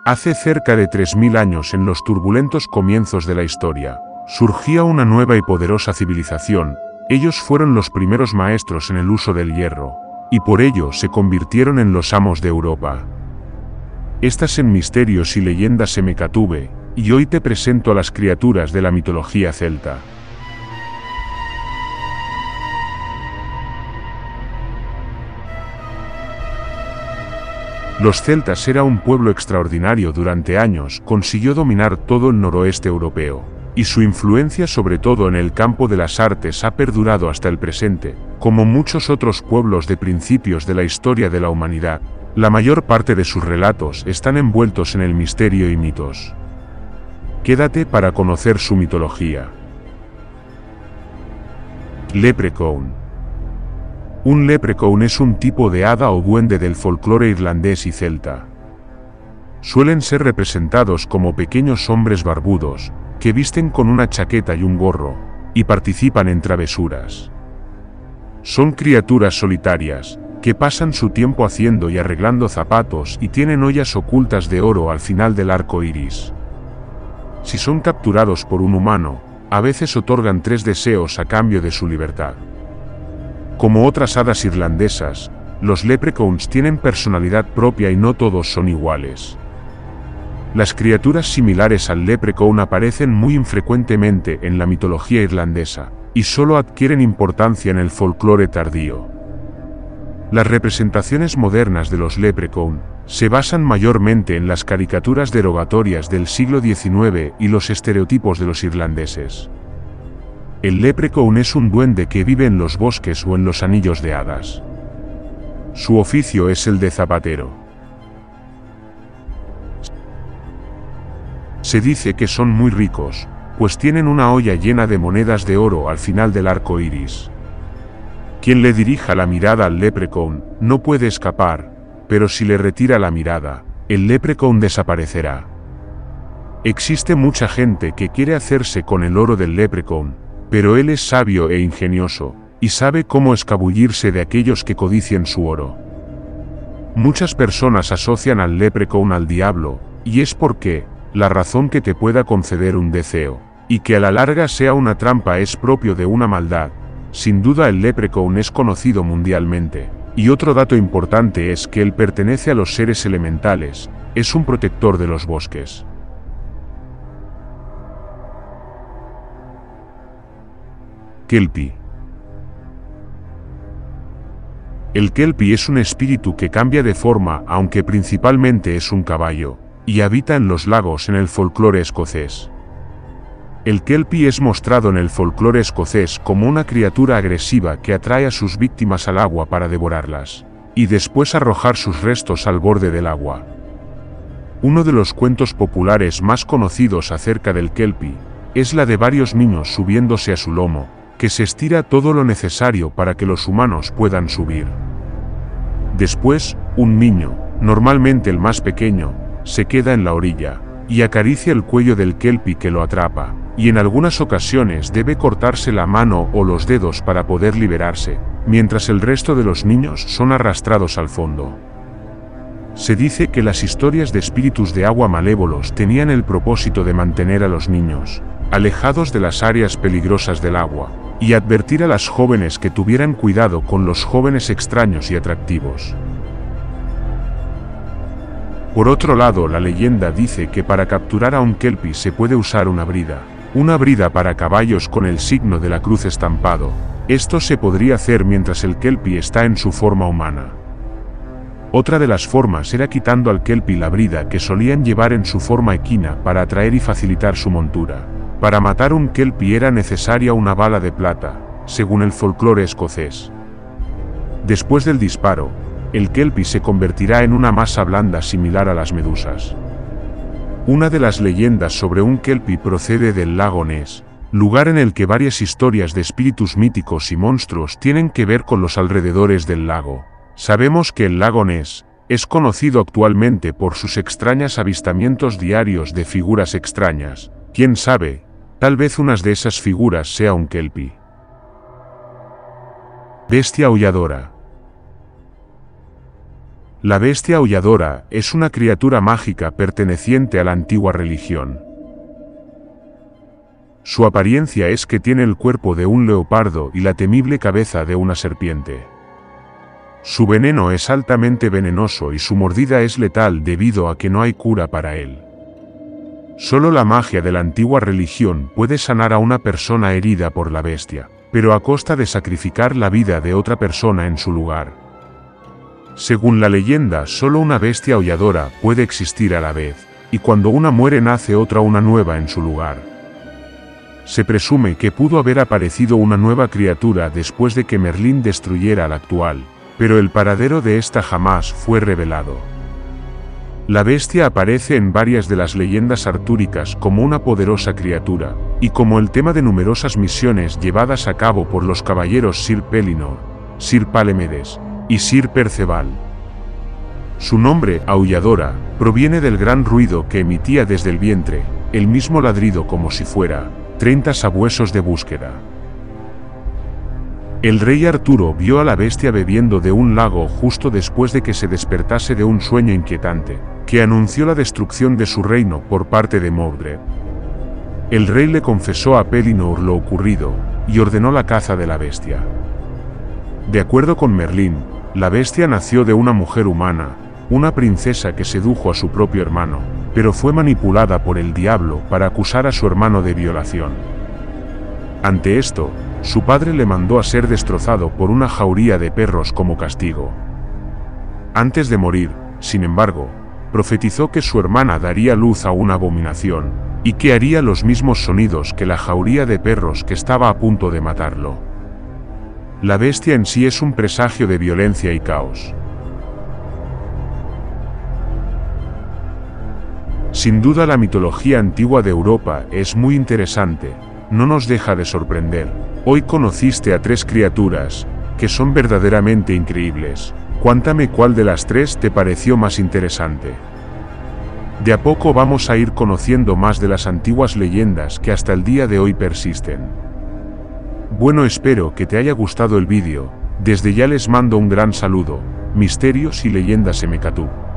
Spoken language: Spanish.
Hace cerca de 3000 años, en los turbulentos comienzos de la historia, surgía una nueva y poderosa civilización. Ellos fueron los primeros maestros en el uso del hierro, y por ello se convirtieron en los amos de Europa. Estas en misterios y leyendas se me catuve, y hoy te presento a las criaturas de la mitología celta. Los celtas era un pueblo extraordinario. Durante años consiguió dominar todo el noroeste europeo, y su influencia sobre todo en el campo de las artes ha perdurado hasta el presente. Como muchos otros pueblos de principios de la historia de la humanidad, la mayor parte de sus relatos están envueltos en el misterio y mitos. Quédate para conocer su mitología. Leprechaun. Un leprechaun es un tipo de hada o duende del folclore irlandés y celta. Suelen ser representados como pequeños hombres barbudos, que visten con una chaqueta y un gorro, y participan en travesuras. Son criaturas solitarias, que pasan su tiempo haciendo y arreglando zapatos y tienen ollas ocultas de oro al final del arco iris. Si son capturados por un humano, a veces otorgan 3 deseos a cambio de su libertad. Como otras hadas irlandesas, los leprechauns tienen personalidad propia y no todos son iguales. Las criaturas similares al leprechaun aparecen muy infrecuentemente en la mitología irlandesa, y solo adquieren importancia en el folclore tardío. Las representaciones modernas de los leprechaun se basan mayormente en las caricaturas derogatorias del siglo XIX y los estereotipos de los irlandeses. El leprechaun es un duende que vive en los bosques o en los anillos de hadas. Su oficio es el de zapatero. Se dice que son muy ricos, pues tienen una olla llena de monedas de oro al final del arco iris. Quien le dirija la mirada al leprechaun no puede escapar, pero si le retira la mirada, el leprechaun desaparecerá. Existe mucha gente que quiere hacerse con el oro del leprechaun, pero él es sabio e ingenioso, y sabe cómo escabullirse de aquellos que codicien su oro. Muchas personas asocian al leprechaun al diablo, y es porque la razón que te pueda conceder un deseo, y que a la larga sea una trampa, es propio de una maldad. Sin duda el leprechaun es conocido mundialmente, y otro dato importante es que él pertenece a los seres elementales, es un protector de los bosques. Kelpie. El Kelpie es un espíritu que cambia de forma, aunque principalmente es un caballo, y habita en los lagos en el folclore escocés. El Kelpie es mostrado en el folclore escocés como una criatura agresiva que atrae a sus víctimas al agua para devorarlas, y después arrojar sus restos al borde del agua. Uno de los cuentos populares más conocidos acerca del Kelpie es la de varios niños subiéndose a su lomo, que se estira todo lo necesario para que los humanos puedan subir. Después, un niño, normalmente el más pequeño, se queda en la orilla, y acaricia el cuello del Kelpie que lo atrapa, y en algunas ocasiones debe cortarse la mano o los dedos para poder liberarse, mientras el resto de los niños son arrastrados al fondo. Se dice que las historias de espíritus de agua malévolos tenían el propósito de mantener a los niños alejados de las áreas peligrosas del agua, y advertir a las jóvenes que tuvieran cuidado con los jóvenes extraños y atractivos. Por otro lado, la leyenda dice que para capturar a un Kelpie se puede usar una brida para caballos con el signo de la cruz estampado. Esto se podría hacer mientras el Kelpie está en su forma humana. Otra de las formas era quitando al Kelpie la brida que solían llevar en su forma equina para atraer y facilitar su montura. Para matar un Kelpie era necesaria una bala de plata, según el folclore escocés. Después del disparo, el Kelpie se convertirá en una masa blanda similar a las medusas. Una de las leyendas sobre un Kelpie procede del lago Ness, lugar en el que varias historias de espíritus míticos y monstruos tienen que ver con los alrededores del lago. Sabemos que el lago Ness es conocido actualmente por sus extraños avistamientos diarios de figuras extrañas. ¿Quién sabe? Tal vez una de esas figuras sea un Kelpie. Bestia aulladora. La bestia aulladora es una criatura mágica perteneciente a la antigua religión. Su apariencia es que tiene el cuerpo de un leopardo y la temible cabeza de una serpiente. Su veneno es altamente venenoso y su mordida es letal debido a que no hay cura para él. Solo la magia de la antigua religión puede sanar a una persona herida por la bestia, pero a costa de sacrificar la vida de otra persona en su lugar. Según la leyenda, solo una bestia aulladora puede existir a la vez, y cuando una muere nace una nueva en su lugar. Se presume que pudo haber aparecido una nueva criatura después de que Merlín destruyera la actual, pero el paradero de esta jamás fue revelado. La bestia aparece en varias de las leyendas artúricas como una poderosa criatura, y como el tema de numerosas misiones llevadas a cabo por los caballeros Sir Pellinore, Sir Palomedes y Sir Perceval. Su nombre, aulladora, proviene del gran ruido que emitía desde el vientre, el mismo ladrido como si fuera 30 sabuesos de búsqueda. El rey Arturo vio a la bestia bebiendo de un lago justo después de que se despertase de un sueño inquietante, que anunció la destrucción de su reino por parte de Mordred. El rey le confesó a Pellinore lo ocurrido, y ordenó la caza de la bestia. De acuerdo con Merlín, la bestia nació de una mujer humana, una princesa que sedujo a su propio hermano, pero fue manipulada por el diablo para acusar a su hermano de violación. Ante esto, su padre le mandó a ser destrozado por una jauría de perros como castigo. Antes de morir, sin embargo, profetizó que su hermana daría luz a una abominación, y que haría los mismos sonidos que la jauría de perros que estaba a punto de matarlo. La bestia en sí es un presagio de violencia y caos. Sin duda la mitología antigua de Europa es muy interesante, no nos deja de sorprender. Hoy conociste a 3 criaturas, que son verdaderamente increíbles. Cuéntame cuál de las 3 te pareció más interesante. De a poco vamos a ir conociendo más de las antiguas leyendas que hasta el día de hoy persisten. Bueno, espero que te haya gustado el vídeo. Desde ya les mando un gran saludo. Misterios y leyendas MKTube.